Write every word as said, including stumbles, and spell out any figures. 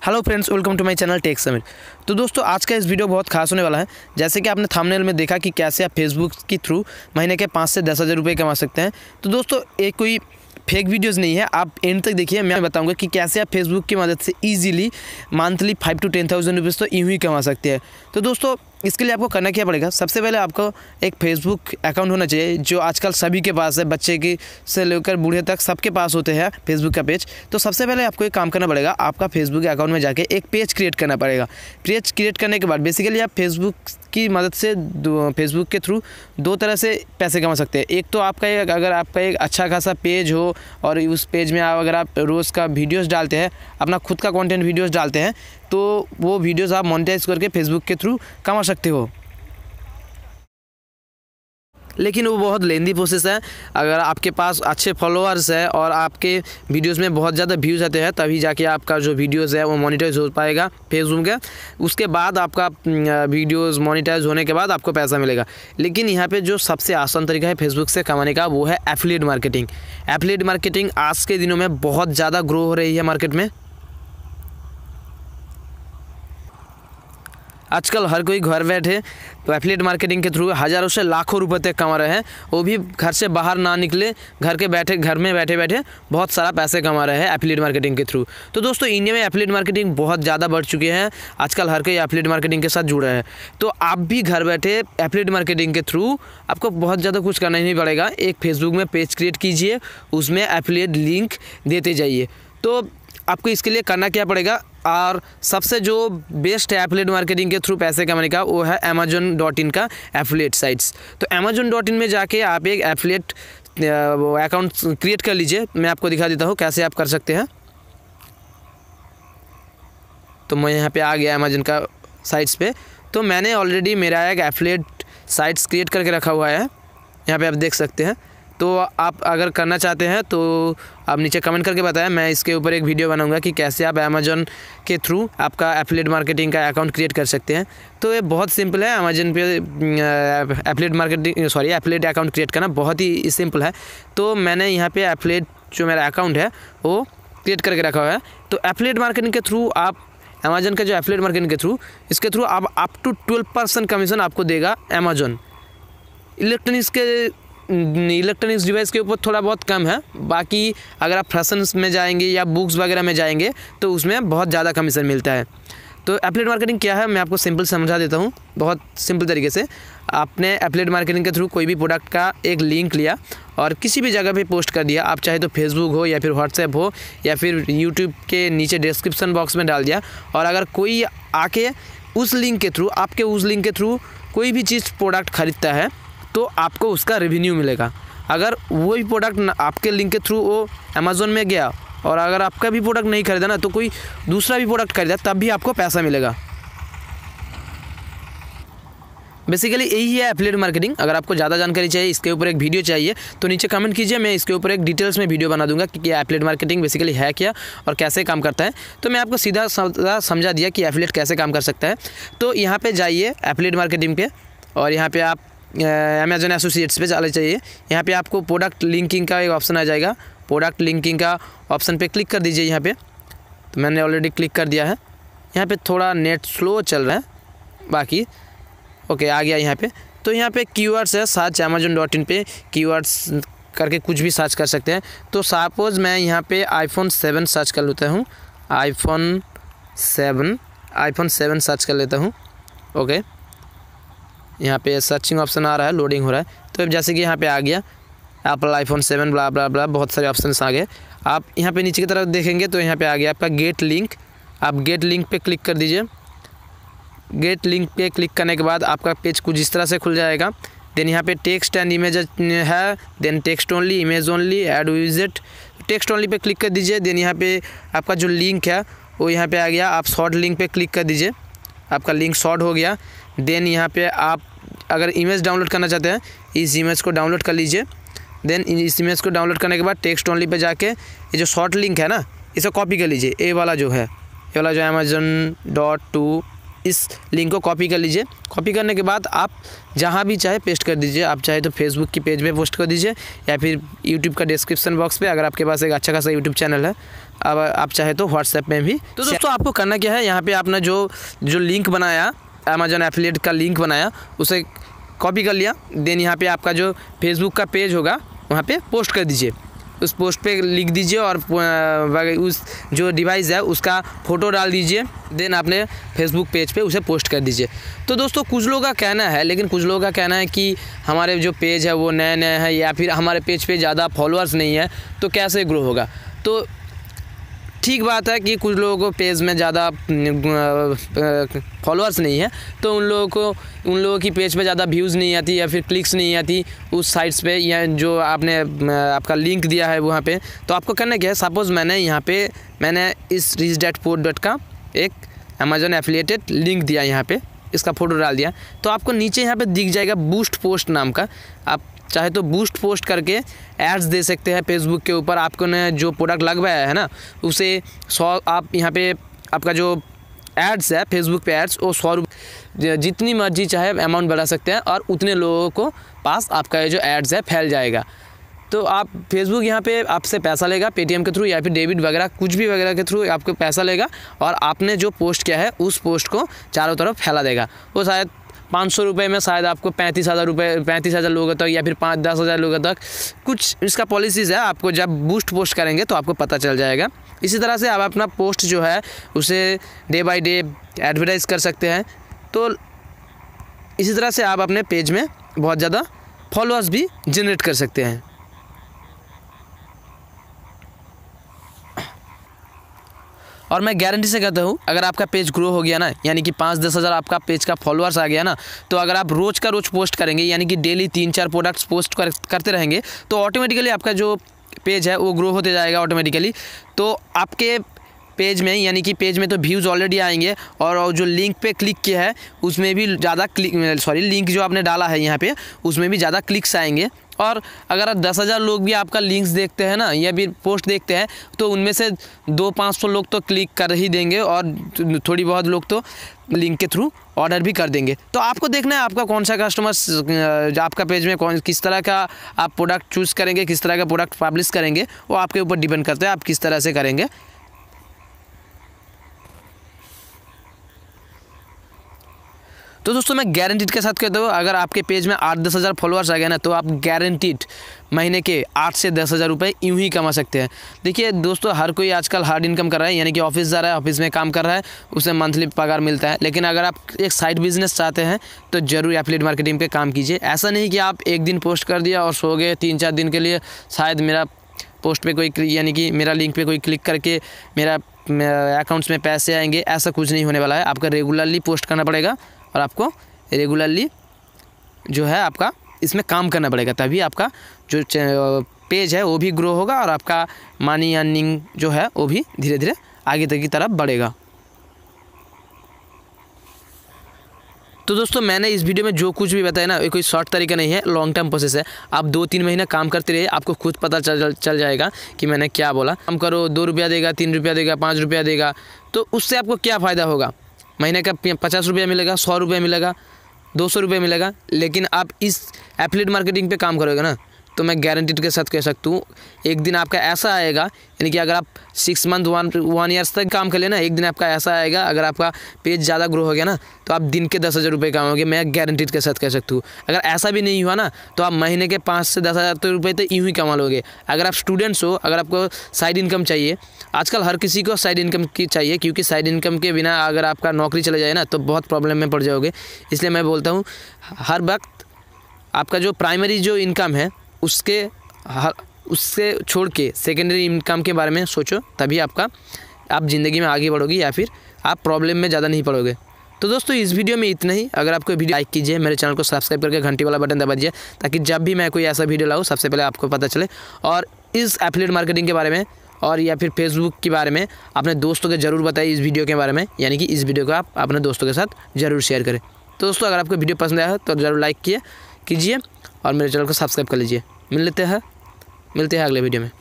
Hello friends, welcome to my channel tech Sameer. तो दोस्तों, आज का इस वीडियो बहुत खास होने वाला है। जैसे कि आपने थंबनेल में देखा कि कैसे आप फेसबुक के थ्रू महीने के पाँच से दस हज़ार रुपये कमा सकते हैं। तो दोस्तों, ये कोई फेक वीडियोस नहीं है, आप एंड तक देखिए। मैं बताऊंगा कि कैसे आप फेसबुक की मदद से easily monthly five two ten thousand rupees तो यूँ ही कमा सकते हैं। तो दोस्तों, इसके लिए आपको करना क्या पड़ेगा? सबसे पहले आपको एक फेसबुक अकाउंट होना चाहिए, जो आजकल सभी के पास है, बच्चे की से लेकर बूढ़े तक सबके पास होते हैं फेसबुक का पेज। तो सबसे पहले आपको एक काम करना पड़ेगा, आपका फेसबुक अकाउंट में जाके एक पेज क्रिएट करना पड़ेगा। पेज क्रिएट करने के बाद बेसिकली आप फेसबुक की मदद से फेसबुक के थ्रू दो तरह से पैसे कमा सकते हैं। एक तो आपका एक अगर आपका एक अच्छा खासा पेज हो और उस पेज में आप अगर आप रोज़ का वीडियोस डालते हैं, अपना खुद का कंटेंट वीडियोस डालते हैं, तो वो वीडियोस आप मोनेटाइज करके फेसबुक के थ्रू कमा सकते हो। लेकिन वो बहुत लेंदी प्रोसेस है। अगर आपके पास अच्छे फॉलोअर्स है और आपके वीडियोस में बहुत ज़्यादा व्यूज़ आते हैं, तभी जाके आपका जो वीडियोस है वो मोनेटाइज हो पाएगा फेसबुक के। उसके बाद आपका वीडियोस मोनेटाइज होने के बाद आपको पैसा मिलेगा। लेकिन यहाँ पे जो सबसे आसान तरीका है फेसबुक से कमाने का, वो है एफिलिएट मार्केटिंग। एफिलिएट मार्केटिंग आज के दिनों में बहुत ज़्यादा ग्रो हो रही है मार्केट में। आजकल हर कोई घर बैठे तो एफिलिएट मार्केटिंग के थ्रू हज़ारों से लाखों रुपए तक कमा रहे हैं, वो भी घर से बाहर ना निकले, घर के बैठे घर में बैठे बैठे बहुत सारा पैसे कमा रहे हैं एफिलिएट मार्केटिंग के थ्रू। तो दोस्तों, इंडिया में एफिलिएट मार्केटिंग बहुत ज़्यादा बढ़ चुके हैं। आजकल हर कोई एफिलिएट मार्केटिंग के साथ जुड़ा है। तो आप भी घर बैठे एफिलिएट मार्केटिंग के थ्रू आपको बहुत ज़्यादा कुछ करना ही नहीं पड़ेगा। एक फेसबुक में पेज क्रिएट कीजिए, उसमें एफिलिएट लिंक देते जाइए। तो आपको इसके लिए करना क्या पड़ेगा, और सबसे जो बेस्ट है एफिलिएट मार्केटिंग के थ्रू पैसे कमाने का, वो है अमेजन डॉट इन का एफिलिएट साइट्स। तो अमेजन डॉट इन में जाके आप एक एफिलिएट अकाउंट क्रिएट कर लीजिए। मैं आपको दिखा देता हूँ कैसे आप कर सकते हैं। तो मैं यहाँ पे आ गया अमेजन का साइट्स पे। तो मैंने ऑलरेडी मेरा एक एफिलिएट साइट्स क्रिएट करके रखा हुआ है, यहाँ पे आप देख सकते हैं। तो आप अगर करना चाहते हैं तो आप नीचे कमेंट करके बताएं, मैं इसके ऊपर एक वीडियो बनाऊंगा कि कैसे आप अमेजन के थ्रू आपका एफिलिएट मार्केटिंग का अकाउंट क्रिएट कर सकते हैं। तो ये बहुत सिंपल है, अमेजन पे affiliate marketing sorry affiliate account create करना बहुत ही सिंपल है। तो मैंने यहाँ पे एफिलिएट जो मेरा अकाउंट है वो क्रिएट करके रखा हुआ है। तो एफिलिएट मार्केटिंग के थ्रू आप अमेजन का जो एफिलिएट मार्केटिंग के थ्रू इसके थ्रू आप up to twelve percent commission आपको देगा अमेजन। इलेक्ट्रॉनिक्स के इलेक्ट्रॉनिक्स डिवाइस के ऊपर थोड़ा बहुत कम है, बाकी अगर आप फैशन में जाएंगे या बुक्स वगैरह में जाएंगे तो उसमें बहुत ज़्यादा कमीशन मिलता है। तो एफिलिएट मार्केटिंग क्या है, मैं आपको सिंपल समझा देता हूँ बहुत सिंपल तरीके से। आपने एफिलिएट मार्केटिंग के थ्रू कोई भी प्रोडक्ट का एक लिंक लिया और किसी भी जगह पे पोस्ट कर दिया। आप चाहे तो फेसबुक हो या फिर व्हाट्सएप हो या फिर यूट्यूब के नीचे डिस्क्रिप्शन बॉक्स में डाल दिया, और अगर कोई आके उस लिंक के थ्रू आपके उस लिंक के थ्रू कोई भी चीज़ प्रोडक्ट खरीदता है तो आपको उसका रेवेन्यू मिलेगा। अगर वही प्रोडक्ट आपके लिंक के थ्रू वो अमेज़न में गया और अगर आपका भी प्रोडक्ट नहीं खरीदा ना, तो कोई दूसरा भी प्रोडक्ट खरीदा, तब भी आपको पैसा मिलेगा। बेसिकली यही है एफिलिएट मार्केटिंग। अगर आपको ज़्यादा जानकारी चाहिए, इसके ऊपर एक वीडियो चाहिए, तो नीचे कमेंट कीजिए, मैं इसके ऊपर एक डिटेल्स में वीडियो बना दूंगा कि एफिलिएट मार्केटिंग बेसिकली है क्या और कैसे काम करता है। तो मैं आपको सीधा सीधा समझा दिया कि एफिलिएट कैसे काम कर सकता है। तो यहाँ पे जाइए एफिलिएट मार्केटिंग पे, और यहाँ पे आप अमेजन एसोसिएट्स पे चले चाहिए। यहाँ पे आपको प्रोडक्ट लिंकिंग का एक ऑप्शन आ जाएगा। प्रोडक्ट लिंकिंग का ऑप्शन पे क्लिक कर दीजिए यहाँ पे। तो मैंने ऑलरेडी क्लिक कर दिया है। यहाँ पे थोड़ा नेट स्लो चल रहा है, बाकी ओके आ गया यहाँ पे। तो यहाँ पे कीवर्ड्स है, सर्च अमेजन डॉट इन पे कीवर्ड्स करके कुछ भी सर्च कर सकते हैं। तो सपोज मैं यहाँ पे आईफोन सेवन सर्च कर लेता हूँ, iPhone seven iPhone seven search कर लेता हूँ। ओके, यहाँ पे सर्चिंग ऑप्शन आ रहा है, लोडिंग हो रहा है। तो जैसे कि यहाँ पे आ गया Apple iPhone seven blah blah blah, बहुत सारे ऑप्शंस आ गए। आप यहाँ पे नीचे की तरफ देखेंगे तो यहाँ पे आ गया आपका गेट लिंक। आप गेट लिंक पे क्लिक कर दीजिए। गेट लिंक पे क्लिक करने के बाद आपका पेज कुछ इस तरह से खुल जाएगा। देन यहाँ पे टेक्स्ट एंड इमेज है, then text only, image only, add विजेट। टेक्स्ट ओनली पे क्लिक कर दीजिए। देन यहाँ पे आपका जो लिंक है वो यहाँ पे आ गया। आप शॉर्ट लिंक पे क्लिक कर दीजिए, आपका लिंक शॉर्ट हो गया। देन यहाँ पे आप अगर इमेज डाउनलोड करना चाहते हैं, इस इमेज को डाउनलोड कर लीजिए। देन इस इमेज को डाउनलोड करने के बाद टेक्स्ट ओनली पे जाके ये जो शॉर्ट लिंक है ना, इसे कॉपी कर लीजिए। ए वाला जो है, ये वाला जो अमेजन डॉट टू इस लिंक को कॉपी कर लीजिए। कॉपी करने के बाद आप जहाँ भी चाहे पेस्ट कर दीजिए। आप चाहे तो फेसबुक की पेज पे पोस्ट कर दीजिए या फिर यूट्यूब का डिस्क्रिप्शन बॉक्स पे, अगर आपके पास एक अच्छा खासा यूट्यूब चैनल है। अब आप चाहे तो व्हाट्सएप में भी। तो दोस्तों आपको करना क्या है, यहाँ पे आपने जो जो लिंक बनाया, अमेजॉन एफिलिएट का लिंक बनाया, उसे कॉपी कर लिया। देन यहाँ पे आपका जो फेसबुक का पेज होगा वहाँ पे पोस्ट कर दीजिए। उस पोस्ट पे लिख दीजिए और उस जो डिवाइस है उसका फ़ोटो डाल दीजिए। देन आपने फेसबुक पेज पे उसे पोस्ट कर दीजिए। तो दोस्तों कुछ लोगों का कहना है, लेकिन कुछ लोगों का कहना है कि हमारे जो पेज है वो नए नए हैं या फिर हमारे पेज पे ज़्यादा फॉलोअर्स नहीं है, तो कैसे ग्रो होगा। तो ठीक बात है कि कुछ लोगों को पेज में ज़्यादा फॉलोअर्स नहीं है, तो उन लोगों को उन लोगों की पेज पे ज़्यादा व्यूज़ नहीं आती या फिर क्लिक्स नहीं आती उस साइट्स पे, या जो आपने आपका लिंक दिया है वहाँ पे। तो आपको करना क्या है, सपोज़ मैंने यहाँ पे मैंने इस रिच डैट पोर डॉट का एक अमेजॉन एफिलिएटेड लिंक दिया, यहाँ पे इसका फ़ोटो डाल दिया। तो आपको नीचे यहाँ पर दिख जाएगा बूस्ट पोस्ट नाम का। आप चाहे तो बूस्ट पोस्ट करके एड्स दे सकते हैं फेसबुक के ऊपर। आपको ने जो प्रोडक्ट लगवाया है ना, उसे सौ आप यहाँ पे आपका जो एड्स है फेसबुक पे एड्स, वो सौ रुपये जितनी मर्जी चाहे अमाउंट बढ़ा सकते हैं और उतने लोगों को पास आपका ये जो एड्स है फैल जाएगा। तो आप फेसबुक यहाँ पे आपसे पैसा लेगा पेटीएम के थ्रू या फिर डेबिट वगैरह कुछ भी वगैरह के थ्रू आपको पैसा लेगा, और आपने जो पोस्ट किया है उस पोस्ट को चारों तरफ फैला देगा। वो शायद पाँच सौ रुपये में शायद आपको पैंतीस हज़ार रुपये पैंतीस हज़ार लोगों तक या फिर पाँच दस हज़ार लोगों तक कुछ इसका पॉलिसीज़ है। आपको जब बूस्ट पोस्ट करेंगे तो आपको पता चल जाएगा। इसी तरह से आप अपना पोस्ट जो है उसे डे बाय डे एडवर्टाइज़ कर सकते हैं। तो इसी तरह से आप अपने पेज में बहुत ज़्यादा फॉलोअर्स भी जनरेट कर सकते हैं। और मैं गारंटी से कहता हूँ, अगर आपका पेज ग्रो हो गया ना, यानी कि पाँच दस हज़ार आपका पेज का फॉलोअर्स आ गया ना, तो अगर आप रोज़ का रोज़ पोस्ट करेंगे, यानी कि डेली तीन चार प्रोडक्ट्स पोस्ट कर, करते रहेंगे, तो ऑटोमेटिकली आपका जो पेज है वो ग्रो होते जाएगा ऑटोमेटिकली। तो आपके पेज में, यानी कि पेज में तो व्यूज़ ऑलरेडी आएंगे, और जो लिंक पे क्लिक किया है उसमें भी ज़्यादा क्लिक सॉरी लिंक जो आपने डाला है यहाँ पे उसमें भी ज़्यादा क्लिक्स आएंगे। और अगर दस हज़ार लोग भी आपका लिंक्स देखते हैं ना या फिर पोस्ट देखते हैं, तो उनमें से दो पाँच सौ लोग तो क्लिक कर ही देंगे और थोड़ी बहुत लोग तो लिंक के थ्रू ऑर्डर भी कर देंगे। तो आपको देखना है आपका कौन सा कस्टमर आपका पेज में कौन किस तरह का आप प्रोडक्ट चूज़ करेंगे, किस तरह का प्रोडक्ट पब्लिश करेंगे, वो आपके ऊपर डिपेंड करता है आप किस तरह से करेंगे। तो दोस्तों मैं गारंटीड के साथ कहता हूँ, अगर आपके पेज में आठ दस हज़ार फॉलोअर्स आ गए ना, तो आप गारंटीड महीने के आठ से दस हज़ार रुपये यूँ ही कमा सकते हैं। देखिए दोस्तों, हर कोई आजकल हार्ड इनकम कर रहा है, यानी कि ऑफिस जा रहा है, ऑफिस में काम कर रहा है, उसे मंथली पगार मिलता है। लेकिन अगर आप एक साइड बिजनेस चाहते हैं तो ज़रूर एफिलिएट मार्केटिंग पे काम कीजिए। ऐसा नहीं कि आप एक दिन पोस्ट कर दिया और सो गए, तीन चार दिन के लिए शायद मेरा पोस्ट पे कोई यानी कि मेरा लिंक पे कोई क्लिक करके मेरा अकाउंट्स में पैसे आएंगे, ऐसा कुछ नहीं होने वाला है। आपका रेगुलरली पोस्ट करना पड़ेगा और आपको रेगुलरली जो है आपका इसमें काम करना पड़ेगा, तभी आपका जो पेज है वो भी ग्रो होगा और आपका मनी अर्निंग जो है वो भी धीरे धीरे आगे तक की तरफ बढ़ेगा। तो दोस्तों मैंने इस वीडियो में जो कुछ भी बताया ना, ये कोई शॉर्ट तरीका नहीं है, लॉन्ग टर्म प्रोसेस है। आप दो तीन महीना काम करते रहिए, आपको खुद पता चल चल जाएगा कि मैंने क्या बोला। काम करो, दो रुपया देगा, तीन रुपया देगा, पाँच रुपया देगा, तो उससे आपको क्या फ़ायदा होगा। महीने का पचास रुपया मिलेगा, सौ रुपया मिलेगा, दो सौ रुपये मिलेगा। लेकिन आप इस एफिलिएट मार्केटिंग पे काम करोगे ना, तो मैं गारंटीड के साथ कह सकता हूँ एक दिन आपका ऐसा आएगा, यानी कि अगर आप six month one one years तक काम कर लेना, एक दिन आपका ऐसा आएगा, अगर आपका पेज ज़्यादा ग्रो हो गया ना, तो आप दिन के दस हज़ार रुपये कमाओगे। मैं गारंटीड के साथ कह सकता हूँ। अगर ऐसा भी नहीं हुआ ना, तो आप महीने के पाँच से दस हज़ार रुपये तो यूँ ही कमा लोगे। अगर आप स्टूडेंट्स हो, अगर आपको साइड इनकम चाहिए, आजकल हर किसी को साइड इनकम की चाहिए, क्योंकि साइड इनकम के बिना अगर आपका नौकरी चले जाए ना, तो बहुत प्रॉब्लम में पड़ जाओगे। इसलिए मैं बोलता हूँ हर वक्त आपका जो प्राइमरी जो इनकम है उसके हर उससे छोड़ के सेकेंडरी इनकम के बारे में सोचो, तभी आपका आप ज़िंदगी में आगे बढ़ोगे या फिर आप प्रॉब्लम में ज़्यादा नहीं पड़ोगे। तो दोस्तों इस वीडियो में इतना ही। अगर आपको वीडियो लाइक कीजिए, मेरे चैनल को सब्सक्राइब करके घंटी वाला बटन दबा दीजिए, ताकि जब भी मैं कोई ऐसा वीडियो लाऊँ सबसे पहले आपको पता चले। और इस एफिलिएट मार्केटिंग के बारे में और या फिर फेसबुक के बारे में अपने दोस्तों को ज़रूर बताइए इस वीडियो के बारे में, यानी कि इस वीडियो को आप अपने दोस्तों के साथ ज़रूर शेयर करें। तो दोस्तों अगर आपको वीडियो पसंद आया तो ज़रूर लाइक किए कीजिए और मेरे चैनल को सब्सक्राइब कर लीजिए। मिल लेते हैं मिलते हैं अगले वीडियो में।